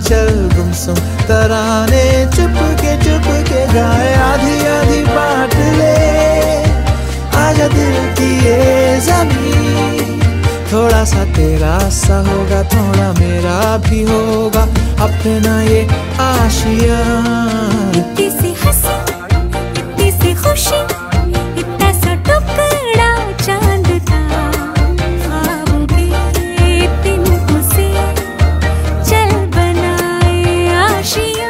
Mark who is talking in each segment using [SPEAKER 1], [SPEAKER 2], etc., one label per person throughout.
[SPEAKER 1] चल गुमसुम तराने चुप के गाए, आधी आधी बांट ले आजा दिल की ये ज़मीन। थोड़ा सा तेरा सा होगा, थोड़ा मेरा भी होगा अपना ये आशिया।
[SPEAKER 2] इतनी सी हंसी, इतनी सी खुशी, इतना सा टुकड़ा चांद का, ख्वाबों के तिनकों से चल बनाए आशिया।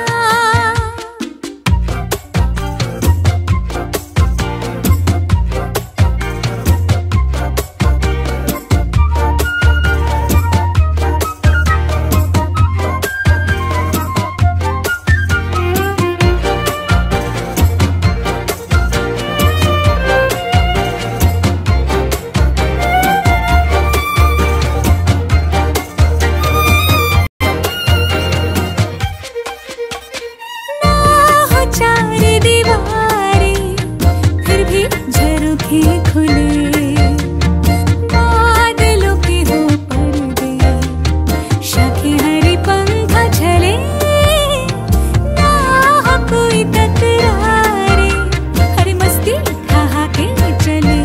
[SPEAKER 2] चार दीवारें फिर भी झरोखे खुले, बादलों के हो पर्दे, शाखें हरी पंखा झले, ना हो कोई तकरारे, हर मस्ती खा के चले,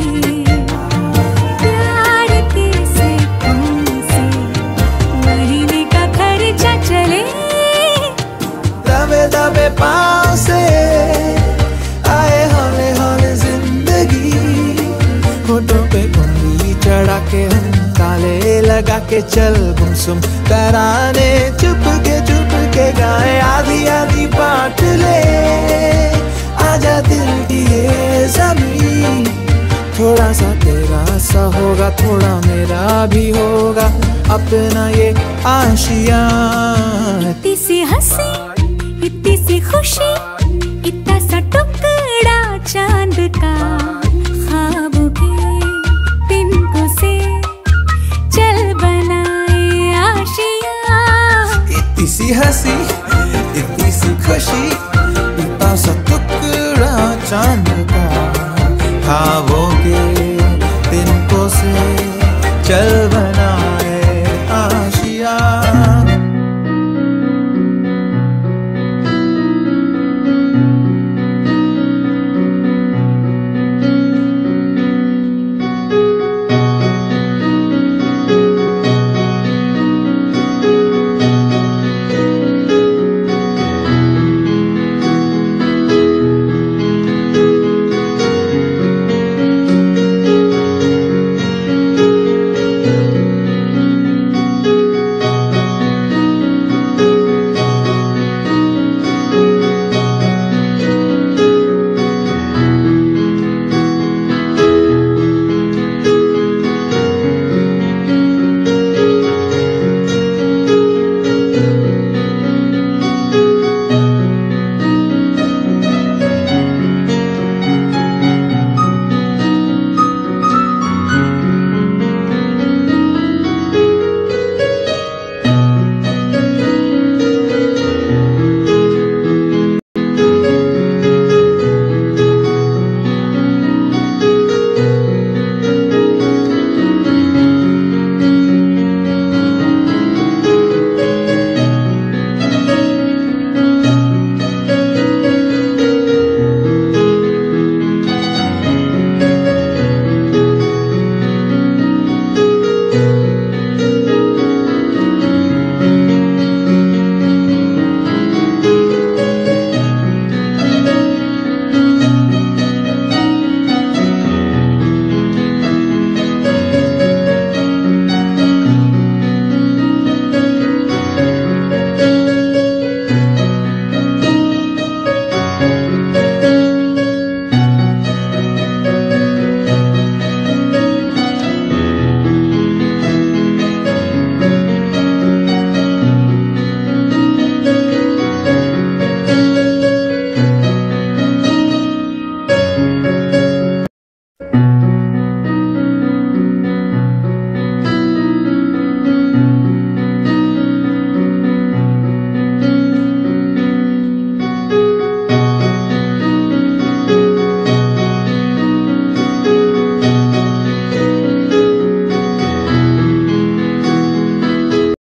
[SPEAKER 2] प्यार के सैकों से महीने का खर्चा चले।
[SPEAKER 1] दबे दबे पाँव से आए हौले हौले जिंदगी, होठों पे उंगली चढ़ा के हम ताले लगा के चल गुमसुम तराने चुप के गाए, आधी आधी बांट ले आजा दिल की ये ज़मीन। थोड़ा सा तेरा सा होगा, थोड़ा मेरा भी होगा अपना ये आशिया।
[SPEAKER 2] इतनी सी हंसी, इतनी सी खुशी, इतना सा टुकड़ा चांद का, ख्वाबों के तिनकों से चल बनाए आशिया।
[SPEAKER 1] इतनी सी हंसी, इतनी सी खुशी, इतना सा टुकड़ा चांद